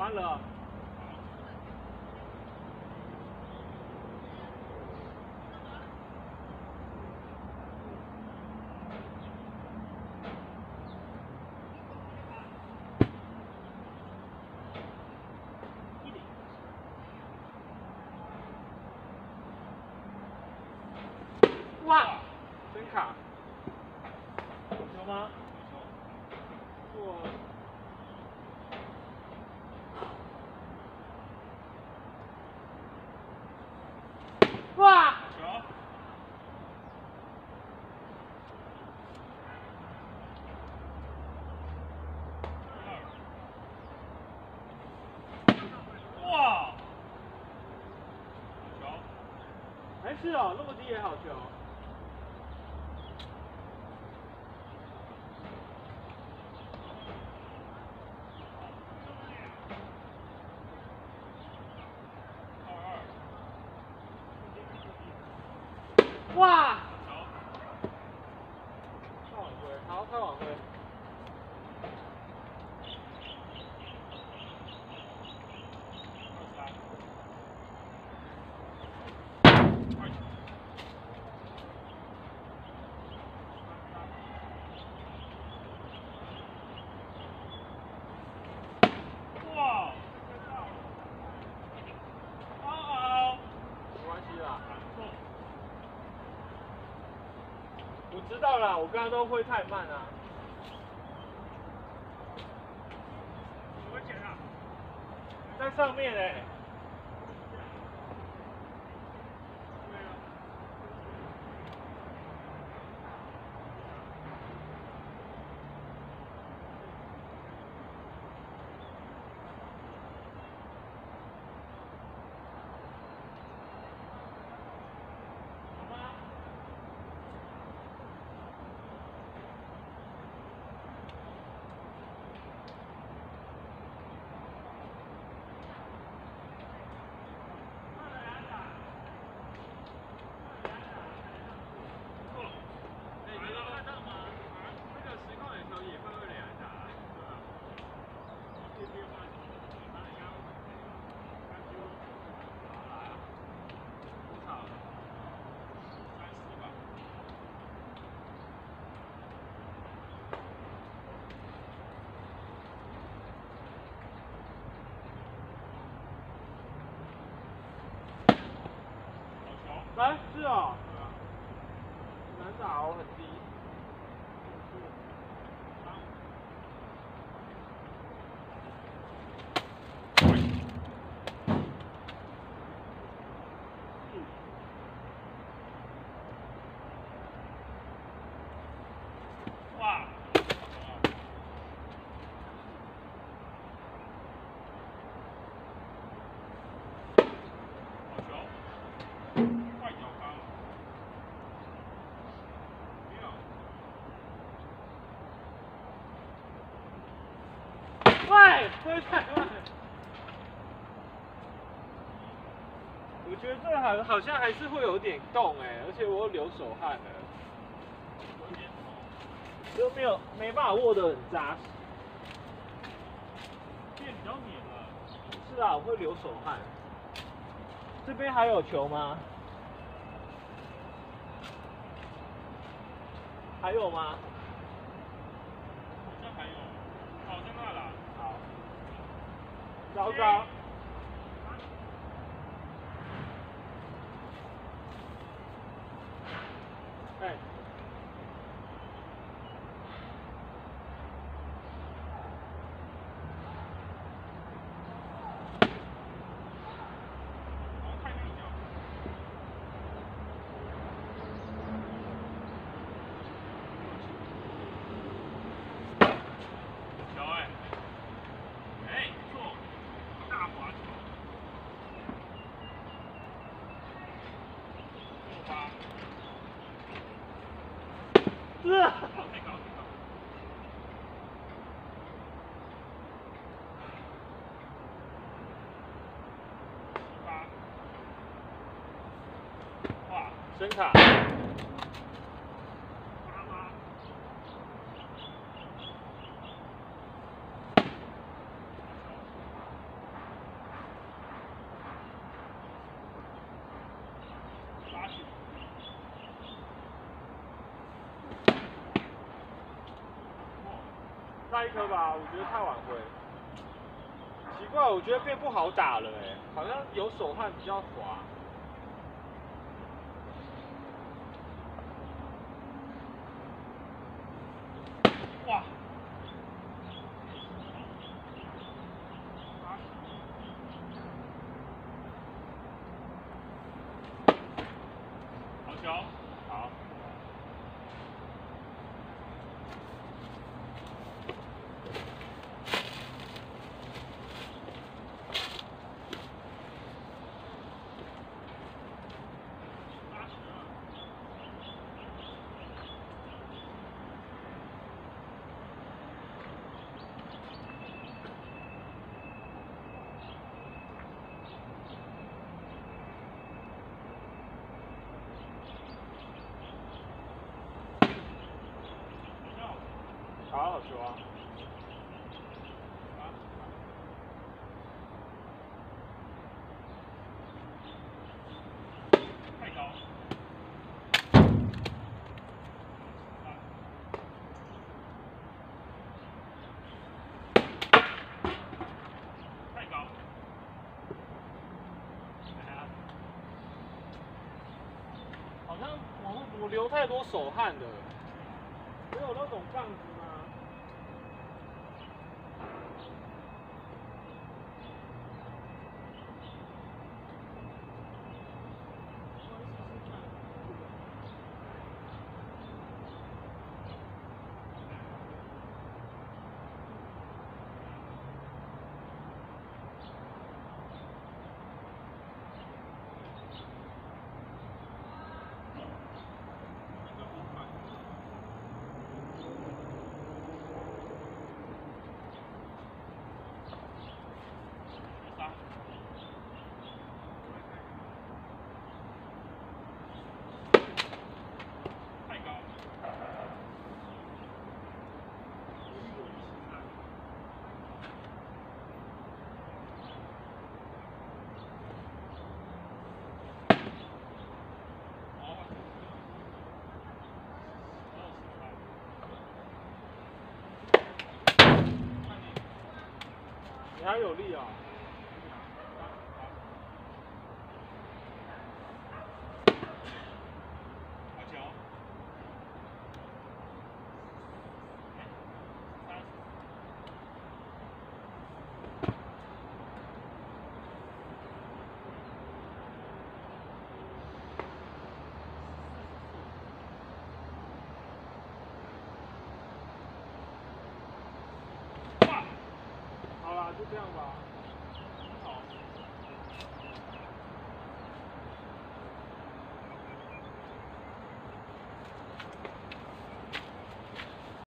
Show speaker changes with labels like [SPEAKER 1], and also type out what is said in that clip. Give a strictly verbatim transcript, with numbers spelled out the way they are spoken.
[SPEAKER 1] 完了。哇，真卡。有吗？我。 哇！哇！还是哦，那么低也好球。哇！快往回，好，快往回。 我知道啦，我刚刚都会太慢啊。怎么捡啊？在上面哎、欸。来，是哦。难打哦，很低。哇！好球！快脚杆。 喂，推太慢。我觉得这好好像还是会有点动哎、欸，而且我又流手汗了，就没有没办法握得很扎实，变比较黏了。是啊，我会流手汗。这边还有球吗？还有吗？好像还有，好在那啦。好。糟糕。 哎，球哎，哎，不错，大滑球，六八，是。 真卡！
[SPEAKER 2] 再一颗吧，我觉得太晚挥。奇怪，我觉得变不好打了哎，好像有手汗比较滑。哇！好球！好。好好球啊！太高。太高。好像我我流太多手汗了，没有那种杠子吗？你还有力啊！好球！哇！好啦，就这样吧。